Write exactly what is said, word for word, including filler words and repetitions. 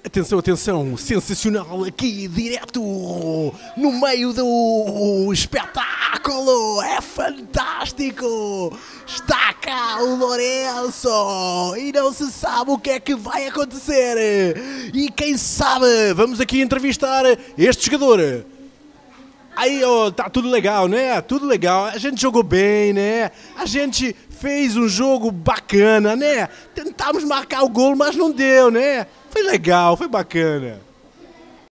Atenção, atenção, sensacional aqui, direto no meio do espetáculo, é fantástico! Está cá o Lourenço e não se sabe o que é que vai acontecer. E quem sabe, vamos aqui entrevistar este jogador. Aí, ó, tá tudo legal, né? Tudo legal, a gente jogou bem, né? A gente fez um jogo bacana, né? Tentámos marcar o gol, mas não deu, né? Foi legal, foi bacana.